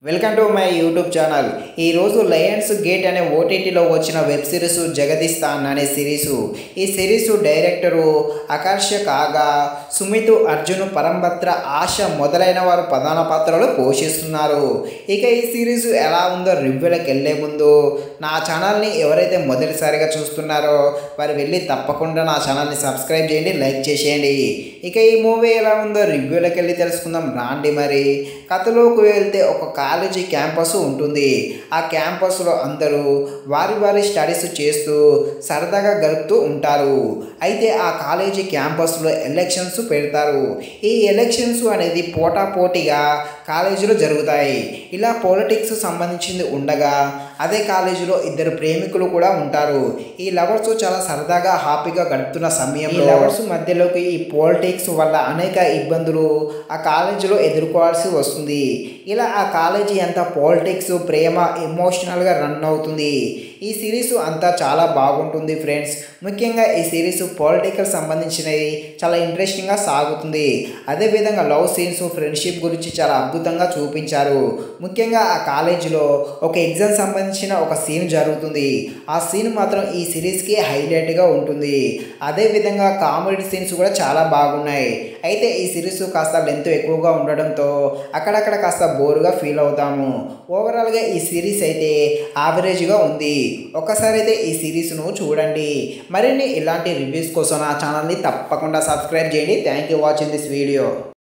Welcome to my YouTube channel. ఈరోజు Lionsgate అనే ఓటీటీలో వచ్చిన వెబ్ సిరీస్ జగదిస్తాన్ అనే సిరీసు. ఈ సిరీసు డైరెక్టరు ఆకర్ష్ కాగా, సుమిత్, అర్జున్, పరంభద్ర, ఆశ మొదలైన వారు ప్రధాన పాత్రలు పోషిస్తున్నారు. ఇక ఈ సిరీసు ఎలా ఉందో రివ్యూలకు వెళ్ళే ముందు నా ఛానల్ని ఎవరైతే మొదటిసారిగా చూస్తున్నారో వారు వెళ్ళి తప్పకుండా నా ఛానల్ని సబ్స్క్రైబ్ చేయండి, లైక్ చేసేయండి. ఇక ఈ మూవీ ఎలా ఉందో రివ్యూలకు వెళ్ళి తెలుసుకుందాం రాండి. మరి కథలోకి వెళ్తే ఒక కాలేజీ క్యాంపస్ ఉంటుంది. ఆ క్యాంపస్లో అందరూ వారి స్టడీస్ చేస్తూ సరదాగా గడుపుతూ ఉంటారు. అయితే ఆ కాలేజీ క్యాంపస్లో ఎలక్షన్స్ పెడతారు. ఈ ఎలక్షన్స్ అనేది పోటాపోటీగా కాలేజీలో జరుగుతాయి. ఇలా పాలిటిక్స్ సంబంధించింది ఉండగా అదే కాలేజీలో ఇద్దరు ప్రేమికులు కూడా ఉంటారు. ఈ లవర్స్ చాలా సరదాగా హ్యాపీగా గడుపుతున్న సమయంలో ఈ లవర్స్ మధ్యలోకి ఈ పాలిటిక్స్ వల్ల అనేక ఇబ్బందులు ఆ కాలేజీలో ఎదుర్కోవాల్సి వస్తుంది. ఇలా ఆ కాలేజీ అంతా పాలిటిక్స్, ప్రేమ, ఎమోషనల్గా రన్ అవుతుంది. ఈ సిరీస్ అంతా చాలా బాగుంటుంది ఫ్రెండ్స్. ముఖ్యంగా ఈ సిరీస్ పొలిటికల్ సంబంధించినవి చాలా ఇంట్రెస్టింగ్గా సాగుతుంది. అదేవిధంగా లవ్ సీన్స్, ఫ్రెండ్షిప్ గురించి చాలా అద్భుతంగా చూపించారు. ముఖ్యంగా ఆ కాలేజీలో ఒక ఎగ్జామ్ సంబంధించిన ఒక సీన్ జరుగుతుంది. ఆ సీన్ మాత్రం ఈ సిరీస్కి హైలైట్గా ఉంటుంది. అదేవిధంగా కామెడీ సీన్స్ కూడా చాలా బాగున్నాయి. అయితే ఈ సిరీస్ కాస్త లెంత్ ఎక్కువగా ఉండడంతో అక్కడక్కడ కాస్త బోరుగా ఫీల్ అవుతాము. ఓవరాల్గా ఈ సిరీస్ అయితే యావరేజ్గా ఉంది. ఒక్కసారి అయితే ఈ సిరీస్ను చూడండి. మరిన్ని ఇలాంటి రివ్యూస్ కోసం నా ఛానల్ని తప్పకుండా సబ్స్క్రైబ్ చేయండి. Thank you watching this video.